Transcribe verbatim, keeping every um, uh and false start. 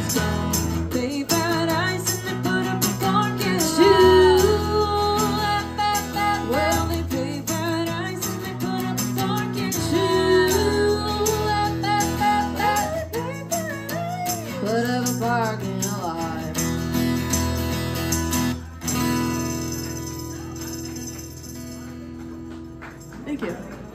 Pay paradise and they put up a parking lot. Well, they pay paradise and they put up a parking lot. Put up a parking lot. Thank you.